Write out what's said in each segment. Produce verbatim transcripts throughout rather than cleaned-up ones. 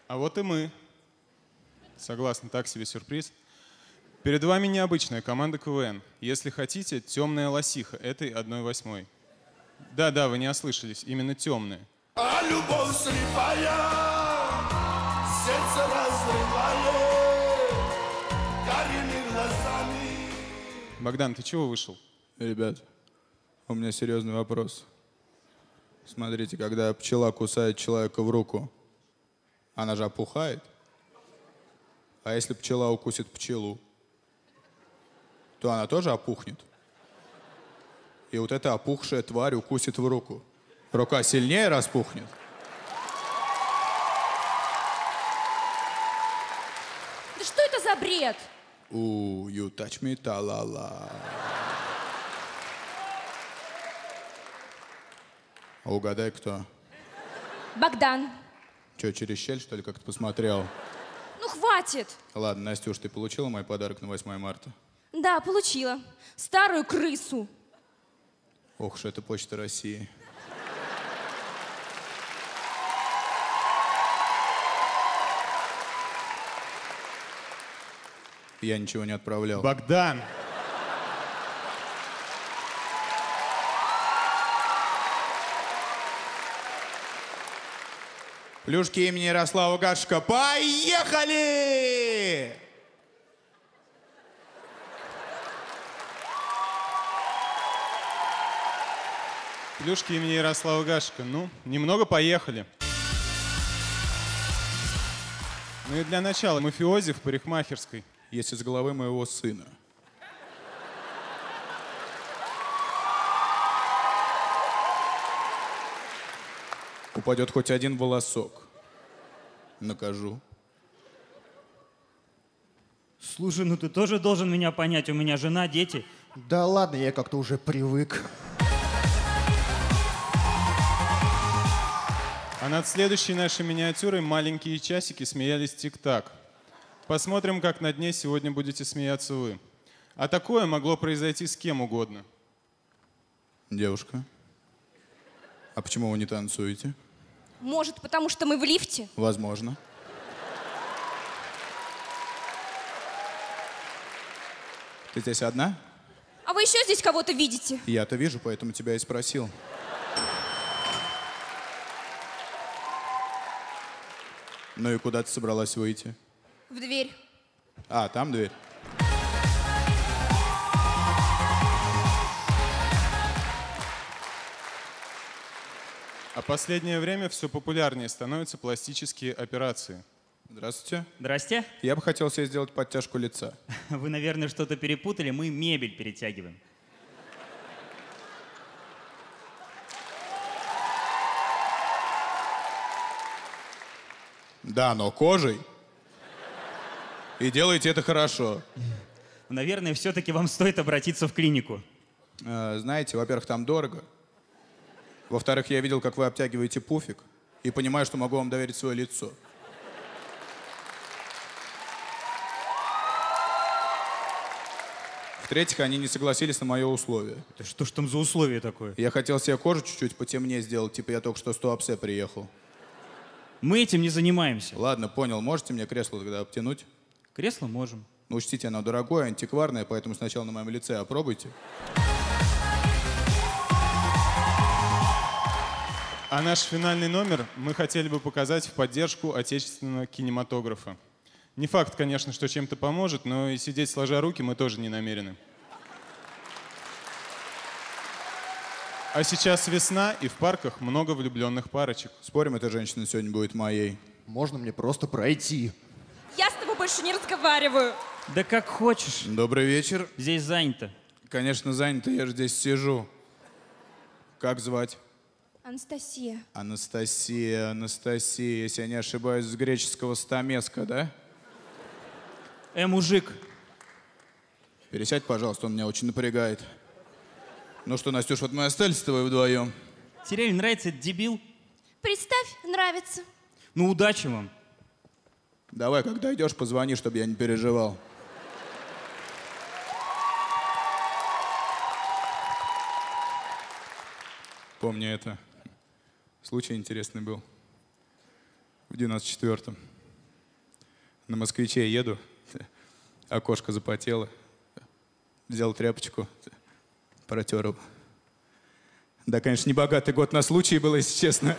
А вот и мы. Согласны, так себе сюрприз. Перед вами необычная команда КВН. Если хотите, темная лосиха этой одной восьмой. Да-да, вы не ослышались, именно темная. А любовь слепая, сердце разрывает, карими глазами. Богдан, ты чего вышел? Ребят, у меня серьезный вопрос. Смотрите, когда пчела кусает человека в руку, она же опухает. А если пчела укусит пчелу, то она тоже опухнет. И вот эта опухшая тварь укусит в руку. Рука сильнее распухнет. Да что это за бред? У, you touch me, та-ла-ла. А угадай, кто? Богдан. Че, через щель, что ли, как-то посмотрел? Ну, хватит. Ладно, Настюш, ты получила мой подарок на восьмое марта? Да, получила. Старую крысу. Ох уж это Почта России. Я ничего не отправлял. Богдан! Плюшки имени Ярослава Гашика. Поехали! Плюшки имени Ярослава Гашика. Ну, немного поехали. Ну и для начала мафиози в парикмахерской. Есть из головы моего сына. Упадет хоть один волосок. Накажу. Слушай, ну ты тоже должен меня понять, у меня жена, дети. Да ладно, я как-то уже привык. А над следующей нашей миниатюрой маленькие часики смеялись тик-так. Посмотрим, как на дне сегодня будете смеяться вы. А такое могло произойти с кем угодно. Девушка, а почему вы не танцуете? Может, потому что мы в лифте? Возможно. Ты здесь одна? А вы еще здесь кого-то видите? Я-то вижу, поэтому тебя и спросил. Ну и куда ты собралась выйти? В дверь. А, там дверь. А последнее время все популярнее становятся пластические операции. Здравствуйте. Здрасте. Я бы хотел себе сделать подтяжку лица. Вы, наверное, что-то перепутали, мы мебель перетягиваем. Да, но кожей. И делаете это хорошо. Наверное, все-таки вам стоит обратиться в клинику. Э, знаете, во-первых, там дорого. Во-вторых, я видел, как вы обтягиваете пуфик, и понимаю, что могу вам доверить свое лицо. В-третьих, они не согласились на мое условие. Да что ж там за условие такое? Я хотел себе кожу чуть-чуть потемнее сделать, типа я только что с Туапсе приехал. Мы этим не занимаемся. Ладно, понял. Можете мне кресло тогда обтянуть? Кресло можем. Ну, учтите, оно дорогое, антикварное, поэтому сначала на моем лице опробуйте. А наш финальный номер мы хотели бы показать в поддержку отечественного кинематографа. Не факт, конечно, что чем-то поможет, но и сидеть сложа руки мы тоже не намерены. А сейчас весна, и в парках много влюбленных парочек. Спорим, эта женщина сегодня будет моей? Можно мне просто пройти? Я с тобой больше не разговариваю. Да как хочешь. Добрый вечер. Здесь занято. Конечно, занято, я же здесь сижу. Как звать? Анастасия. Анастасия, Анастасия, если я не ошибаюсь, с греческого стамеска, да? Э, мужик. Пересядь, пожалуйста, он меня очень напрягает. Ну что, Настюш, вот мы остались с тобой вдвоем. Тебе нравится этот дебил? Представь, нравится. Ну, удачи вам. Давай, когда идешь, позвони, чтобы я не переживал. Помню это. Случай интересный был. В девяносто четвёртом. На москвиче еду, окошко запотело. Взял тряпочку, протер его. Да, конечно, не богатый год на случай был, если честно.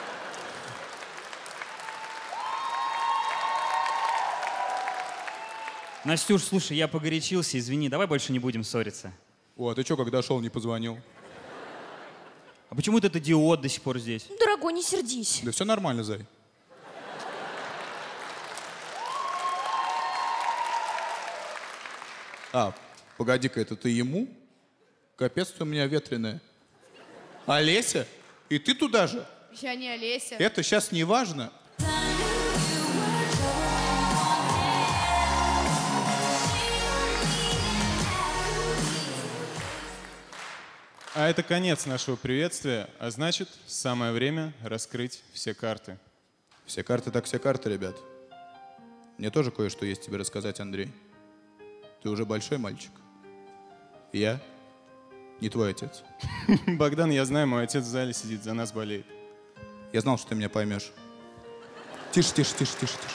Настюш, слушай, я погорячился, извини, давай больше не будем ссориться. О, а ты что, когда шел, не позвонил? А почему этот идиот до сих пор здесь? Дорогой, не сердись. Да все нормально, зай. А, погоди-ка, это ты ему? Капец, ты у меня ветреная. Олеся? И ты туда же? Я не Олеся. Это сейчас не важно. А это конец нашего приветствия, а значит, самое время раскрыть все карты. Все карты так все карты, ребят. Мне тоже кое-что есть тебе рассказать, Андрей. Ты уже большой мальчик. Я не твой отец. Богдан, я знаю, мой отец в зале сидит, за нас болеет. Я знал, что ты меня поймешь. Тише, тише, тише, тише, тише.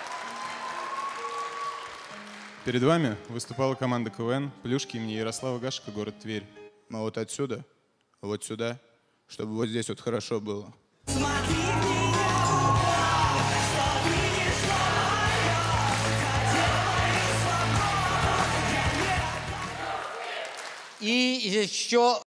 Перед вами выступала команда КВН «Плюшки» имени Ярослава Гашека, город Тверь. Мы вот отсюда, вот сюда, чтобы вот здесь вот хорошо было. И еще